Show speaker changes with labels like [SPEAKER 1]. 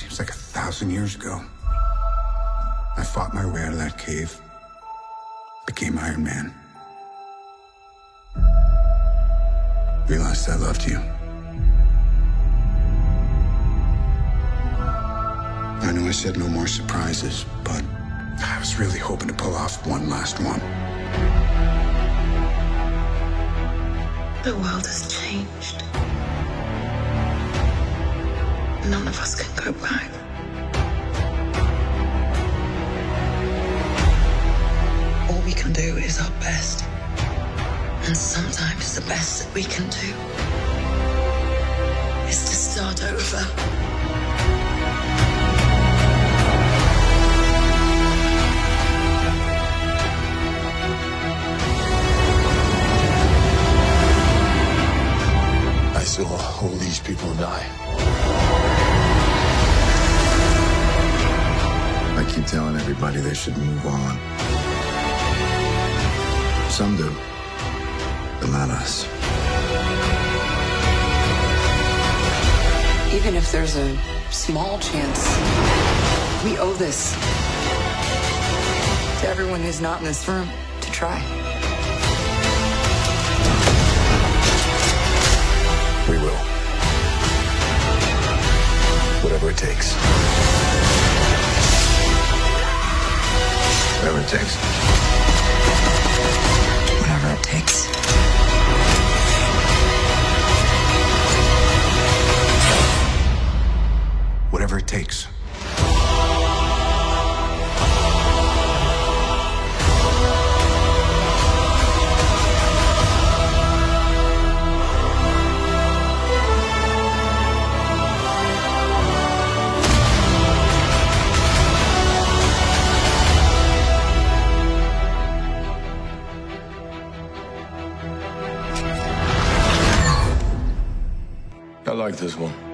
[SPEAKER 1] was like 1,000 years ago. I fought my way out of that cave, became Iron Man. Realized I loved you. I know I said no more surprises, but I was really hoping to pull off one last one.
[SPEAKER 2] The world has changed. None of us can go back. All we can do is our best. And sometimes the best that we can do is to start over.
[SPEAKER 3] I saw all these people die. I keep telling everybody they should move on. Some do, but not us.
[SPEAKER 4] Even if there's a small chance, we owe this to everyone who's not in this room to try.
[SPEAKER 3] We will. Whatever it takes. Whatever it takes.
[SPEAKER 4] Whatever it takes.
[SPEAKER 1] Whatever it takes.
[SPEAKER 3] I like this one.